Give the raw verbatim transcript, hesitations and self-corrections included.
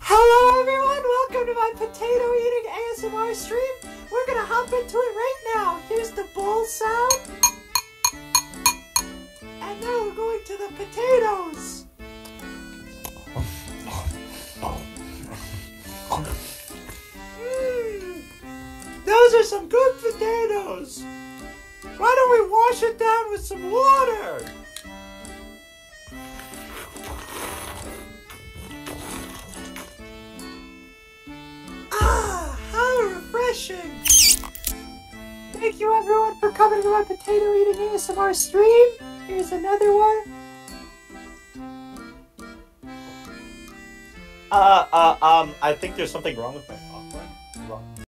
Hello everyone, welcome to my potato eating A S M R stream. We're gonna hop into it right now. Here's the bowl sound. And now we're going to the potatoes. Mmm, those are some good potatoes. Why don't we wash it down with some water? Ah, how refreshing. Thank you everyone for coming to my potato eating A S M R stream. Here's another one. Uh, uh, um, I think there's something wrong with my